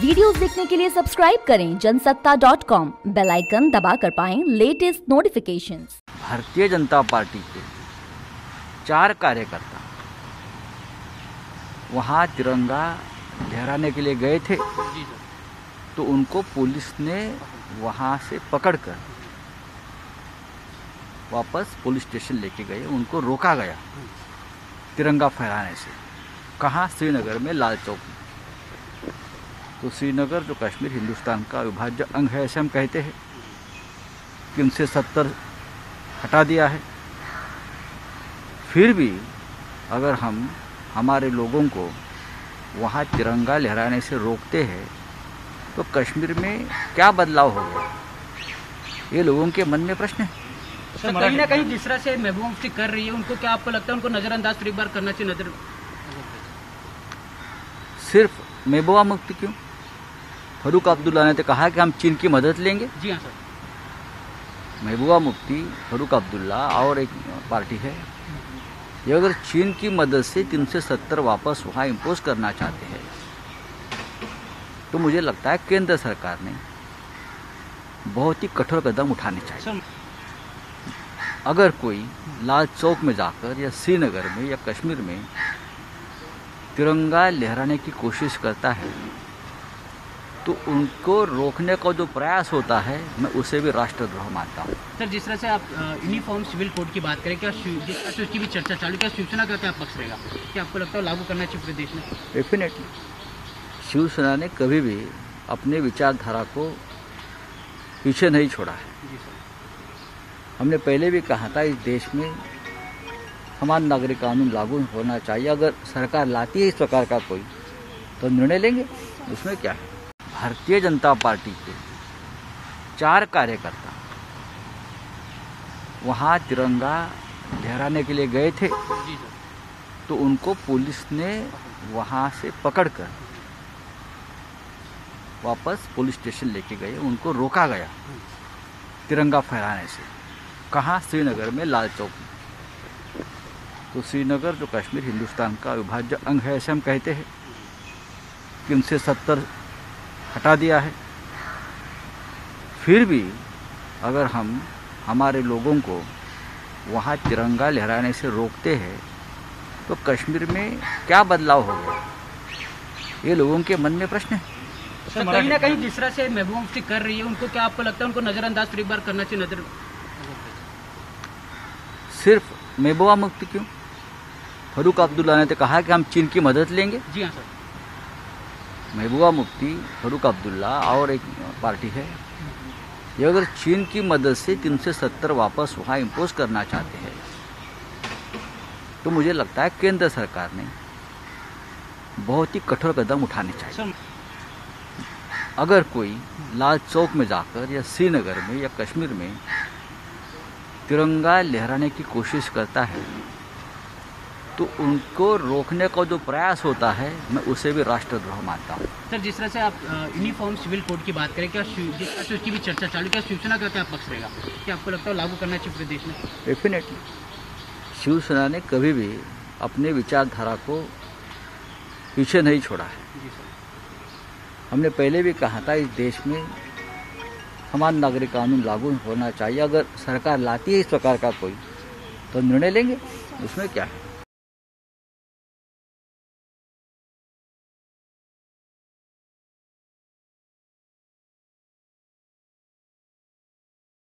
Videos देखने के लिए सब्सक्राइब करें जनसत्ता.com, बेल आइकन दबाकर पाएं latest notifications. Bharatiya Janata party के 4 कार्यकर्ता वहाँ तिरंगा लहराने के लिए गए थे, तो उनको पुलिस ने वहाँ से पकड़कर वापस पुलिस स्टेशन लेके गए। उनको रोका गया तिरंगा फहराने से। कहाँ? श्रीनगर में, लाल चौक में। तो श्रीनगर जो कश्मीर हिंदुस्तान का अविभाज्य अंग है, ऐसे हम कहते हैं कि उनसे 70 हटा दिया है। फिर भी अगर हम हमारे लोगों को वहाँ तिरंगा लहराने से रोकते हैं तो कश्मीर में क्या बदलाव हो गया, ये लोगों के मन में प्रश्न है। तो कहीं ना कहीं जिस तरह से महबूबा मुफ्ती कर रही है, उनको क्या आपको लगता है उनको नजरअंदाज फिर एक बार करना चाहिए? नजर सिर्फ महबूबा मुफ्ती क्यों, फारूक अब्दुल्ला ने तो कहा कि हम चीन की मदद लेंगे। जी हाँ सर। महबूबा मुफ्ती, फारूक अब्दुल्ला और एक पार्टी है, ये अगर चीन की मदद से 370 वापस वहाँ इम्पोज करना चाहते हैं तो मुझे लगता है केंद्र सरकार ने बहुत ही कठोर कदम उठाने चाहिए। अगर कोई लाल चौक में जाकर या श्रीनगर में या कश्मीर में तिरंगा लहराने की कोशिश करता है तो उनको रोकने का जो प्रयास होता है, मैं उसे भी राष्ट्रद्रोह मानता हूँ। सर, जिस तरह से आप यूनिफॉर्म सिविल कोड की बात करें, क्या जिस तरह से उसकी भी चर्चा चालू, क्या शिवसेना का क्या पक्ष रहेगा? क्या आपको लगता है लागू करना चाहिए पूरे देश में? डेफिनेटली शिवसेना ने कभी भी अपने विचारधारा को पीछे नहीं छोड़ा है। हमने पहले भी कहा था, इस देश में समान नागरिक कानून लागू होना चाहिए। अगर सरकार लाती है इस प्रकार का कोई, तो निर्णय लेंगे, उसमें क्या है। भारतीय जनता पार्टी के 4 कार्यकर्ता वहाँ तिरंगा लहराने के लिए गए थे, तो उनको पुलिस ने वहाँ से पकड़कर वापस पुलिस स्टेशन लेके गए। उनको रोका गया तिरंगा फहराने से। कहाँ? श्रीनगर में, लाल चौक में। तो श्रीनगर जो कश्मीर हिंदुस्तान का अविभाज्य अंग है, ऐसे हम कहते हैं कि उनसे 70 हटा दिया है। फिर भी अगर हम हमारे लोगों को वहाँ तिरंगा लहराने से रोकते हैं तो कश्मीर में क्या बदलाव हो गया, ये लोगों के मन में प्रश्न है। तो कहीं ना कहीं जिस तरह से महबूबा मुफ्ती कर रही है, उनको क्या आपको लगता है उनको नजरअंदाज फिर एक बार करना चाहिए? नजर सिर्फ महबूबा मुफ्ती क्यों, फारूक अब्दुल्ला ने तो कहा कि हम चीन की मदद लेंगे। जी हाँ सर। महबूबा मुफ्ती, फारूक अब्दुल्ला और एक पार्टी है, ये अगर चीन की मदद से 370 वापस वहाँ इम्पोज करना चाहते हैं तो मुझे लगता है केंद्र सरकार ने बहुत ही कठोर कदम उठाने चाहिए। अगर कोई लाल चौक में जाकर या श्रीनगर में या कश्मीर में तिरंगा लहराने की कोशिश करता है तो उनको रोकने का जो प्रयास होता है, मैं उसे भी राष्ट्रद्रोह मानता हूँ। सर, जिस तरह से आप यूनिफॉर्म सिविल कोड की बात करें, क्या जिस तरह से उसकी भी चर्चा चालू, क्या शिवसेना का क्या पक्ष रहेगा? क्या आपको लगता है लागू करना चाहिए पूरे देश में? डेफिनेटली शिवसेना ने कभी भी अपने विचारधारा को पीछे नहीं छोड़ा है। हमने पहले भी कहा था, इस देश में समान नागरिक कानून लागू होना चाहिए। अगर सरकार लाती है इस प्रकार का कोई, तो निर्णय लेंगे, उसमें क्या है।